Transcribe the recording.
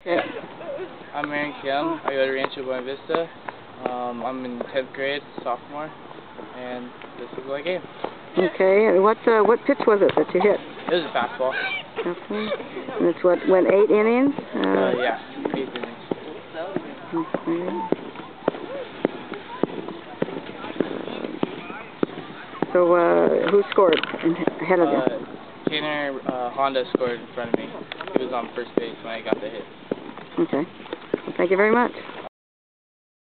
Okay. I'm Kim. I go to Rancho, Buena Vista. I'm in 10th grade, sophomore, and this is my game. Okay, and what pitch was it that you hit? It was a fastball. Okay. And it's what, went 8 innings? Yeah, 8 innings. Okay. So, who scored ahead of you? Tanner Honda scored in front of me. He was on first base when I got the hit. Okay. Well, thank you very much.